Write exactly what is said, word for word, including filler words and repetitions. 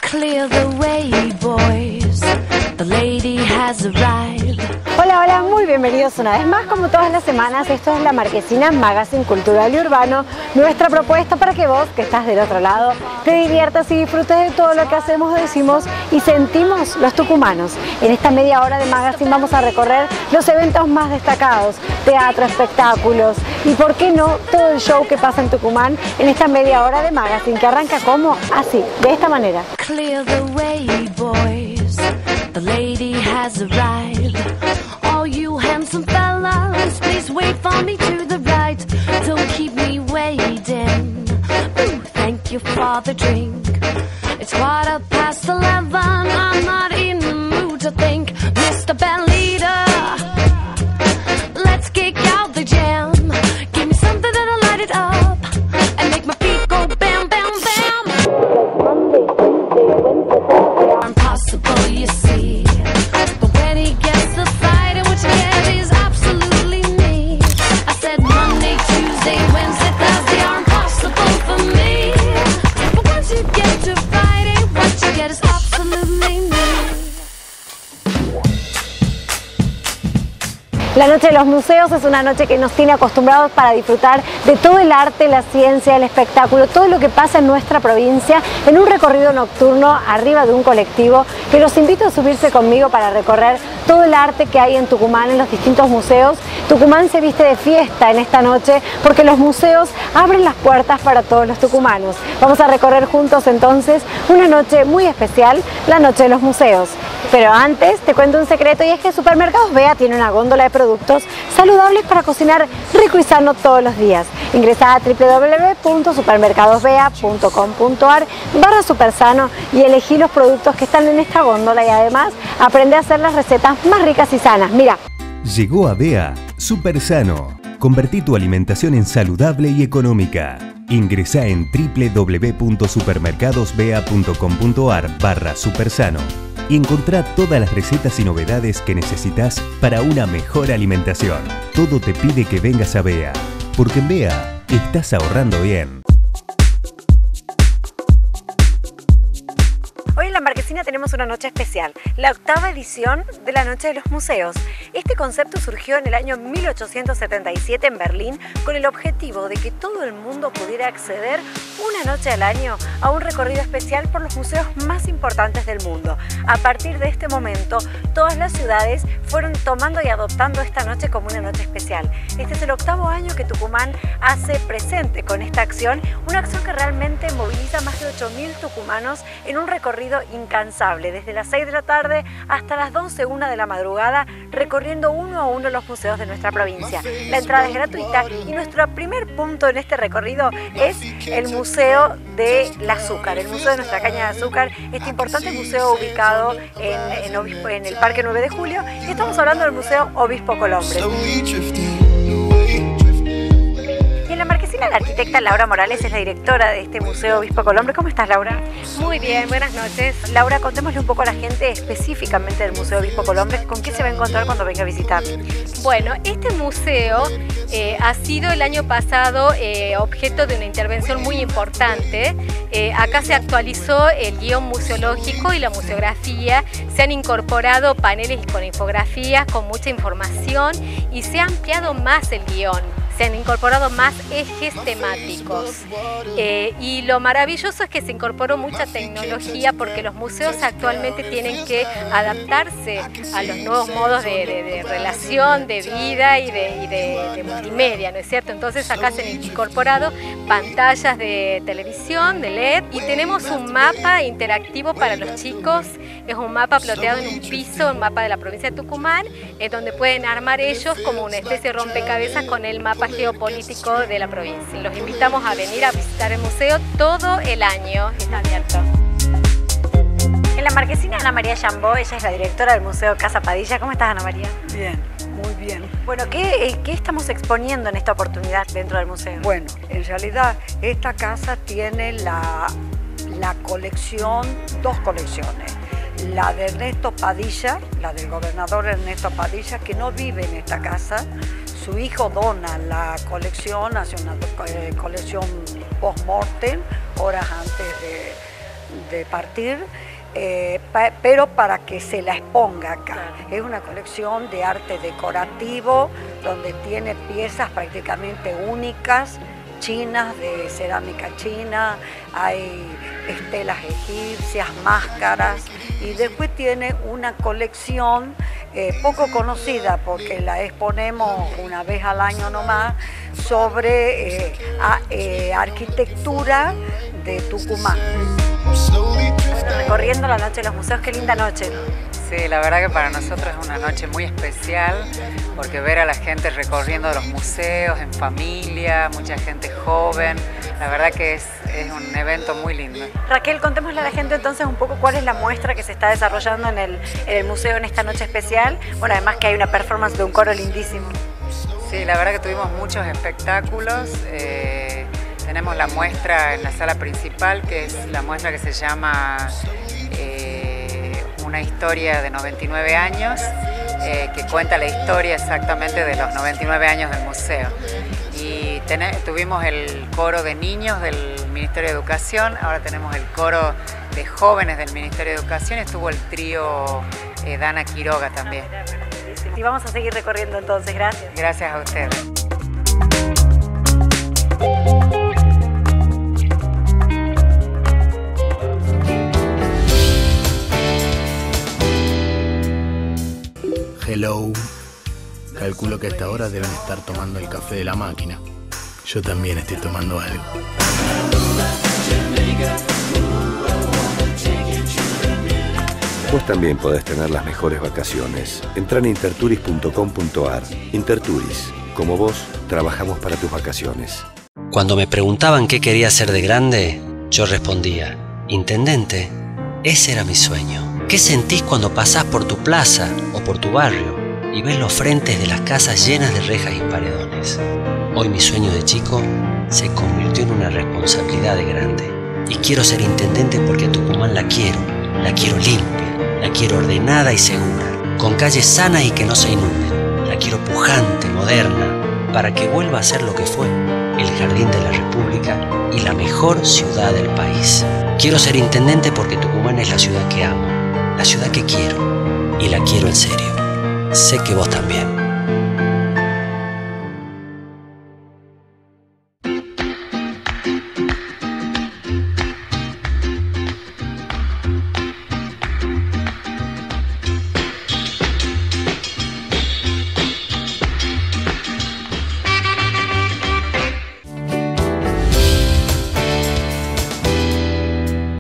Clear the way, boys. The lady has arrived. Hola, hola, muy bienvenidos una vez más, como todas las semanas. Esto es La Marquesina, Magazine Cultural y Urbano. Nuestra propuesta para que vos, que estás del otro lado, te diviertas y disfrutes de todo lo que hacemos, decimos y sentimos los tucumanos. En esta media hora de Magazine vamos a recorrer los eventos más destacados, teatro, espectáculos y, por qué no, todo el show que pasa en Tucumán en esta media hora de Magazine, que arranca como así, de esta manera. Clear the way, boys. The lady has arrived. All you handsome fellas, please wait for me to the right. Don't keep me waiting. Ooh, thank you for the drink. It's quarter past eleven. I'm not in the mood to think. Mister Bandleader, let's kick out the jam. Give me something that'll light it up and make my feet go bam, bam, bam. Impossible, you see. But when he gets the fight, and what you get is absolutely me. I said Monday, Tuesday, Wednesday, Thursday are impossible for me. But once you get to Friday, what you get is absolutely me. La Noche de los Museos es una noche que nos tiene acostumbrados para disfrutar de todo el arte, la ciencia, el espectáculo, todo lo que pasa en nuestra provincia en un recorrido nocturno arriba de un colectivo que los invito a subirse conmigo para recorrer todo el arte que hay en Tucumán, en los distintos museos. Tucumán se viste de fiesta en esta noche porque los museos abren las puertas para todos los tucumanos. Vamos a recorrer juntos entonces una noche muy especial, la Noche de los Museos. Pero antes te cuento un secreto, y es que Supermercados Bea tiene una góndola de productos saludables para cocinar rico y sano todos los días. Ingresá a w w w punto supermercados bea punto com punto a r barra supersano y elegí los productos que están en esta góndola, y además aprende a hacer las recetas más ricas y sanas. Mira. Llegó a Bea Supersano. Convertí tu alimentación en saludable y económica. Ingresá en w w w punto supermercados bea punto com punto a r barra supersano y encontrá todas las recetas y novedades que necesitas para una mejor alimentación. Todo te pide que vengas a Bea, porque en Bea estás ahorrando bien. Hoy en La Marquesina tenemos una noche especial, la octava edición de la Noche de los Museos. Este concepto surgió en el año mil ochocientos setenta y siete en Berlín con el objetivo de que todo el mundo pudiera acceder una noche al año a un recorrido especial por los museos más importantes del mundo. A partir de este momento, todas las ciudades fueron tomando y adoptando esta noche como una noche especial. Este es el octavo año que Tucumán hace presente con esta acción, una acción que realmente moviliza más de ocho mil tucumanos en un recorrido incansable, desde las seis de la tarde hasta las doce, una de la madrugada, recorriendo uno a uno los museos de nuestra provincia. La entrada es gratuita y nuestro primer punto en este recorrido es el Museo del Azúcar, el Museo de nuestra caña de azúcar, este importante museo ubicado en, en, Obispo, en el Parque nueve de julio, y estamos hablando del Museo Obispo Colombres. En La Marquesina, la arquitecta Laura Morales es la directora de este Museo Obispo Colombres. ¿Cómo estás, Laura? Muy bien, buenas noches. Laura, contémosle un poco a la gente específicamente del Museo Obispo Colombres, ¿con qué se va a encontrar cuando venga a visitar? Bueno, este museo eh, ha sido el año pasado eh, objeto de una intervención muy importante. Eh, acá se actualizó el guión museológico y la museografía, se han incorporado paneles con infografías, con mucha información, y se ha ampliado más el guión. Se han incorporado más ejes temáticos eh, y lo maravilloso es que se incorporó mucha tecnología, porque los museos actualmente tienen que adaptarse a los nuevos modos de, de, de relación, de vida y, de, y de, de multimedia, ¿no es cierto? Entonces acá se han incorporado pantallas de televisión, de L E D, y tenemos un mapa interactivo para los chicos. Es un mapa ploteado en un piso, un mapa de la provincia de Tucumán, eh, donde pueden armar ellos como una especie de rompecabezas con el mapa geopolítico de la provincia. Los invitamos a venir a visitar el museo todo el año, está abierto. En La Marquesina, Ana María Yambó, ella es la directora del Museo Casa Padilla. ¿Cómo estás, Ana María? Bien, muy bien. Bueno, ¿qué, qué estamos exponiendo en esta oportunidad dentro del museo? Bueno, en realidad esta casa tiene la, la colección, dos colecciones. La de Ernesto Padilla, la del gobernador Ernesto Padilla, que no vive en esta casa. Su hijo dona la colección, hace una eh, colección post-mortem, horas antes de, de partir, eh, pa, pero para que se la exponga acá. Es una colección de arte decorativo donde tiene piezas prácticamente únicas, chinas, de cerámica china, hay estelas egipcias, máscaras, y después tiene una colección eh, poco conocida porque la exponemos una vez al año nomás, sobre eh, a, eh, arquitectura de Tucumán. Recorriendo la noche de los museos, qué linda noche. Sí, la verdad que para nosotros es una noche muy especial porque ver a la gente recorriendo los museos en familia, mucha gente joven, la verdad que es, es un evento muy lindo. Raquel, contémosle a la gente entonces un poco cuál es la muestra que se está desarrollando en el, en el museo en esta noche especial. Bueno, además que hay una performance de un coro lindísimo. Sí, la verdad que tuvimos muchos espectáculos. Eh, tenemos la muestra en la sala principal, que es la muestra que se llama eh, Una historia de noventa y nueve años, eh, que cuenta la historia exactamente de los noventa y nueve años del museo. Y ten, tuvimos el coro de niños del Ministerio de Educación, ahora tenemos el coro de jóvenes del Ministerio de Educación, estuvo el trío eh, Dana Quiroga también. Y vamos a seguir recorriendo entonces, gracias. Gracias a ustedes. Hello. Calculo que a esta hora deben estar tomando el café de la máquina. Yo también estoy tomando algo. Vos también podés tener las mejores vacaciones. Entrá en interturis punto com punto ar. Interturis, como vos, trabajamos para tus vacaciones. Cuando me preguntaban qué quería ser de grande, yo respondía, intendente, ese era mi sueño. ¿Qué sentís cuando pasás por tu plaza o por tu barrio y ves los frentes de las casas llenas de rejas y paredones? Hoy mi sueño de chico se convirtió en una responsabilidad de grande. Y quiero ser intendente porque a Tucumán la quiero, la quiero limpia, la quiero ordenada y segura, con calles sanas y que no se inunden. La quiero pujante, moderna, para que vuelva a ser lo que fue, el jardín de la República y la mejor ciudad del país. Quiero ser intendente porque Tucumán es la ciudad que amo, la ciudad que quiero, y la quiero en serio. Sé que vos también.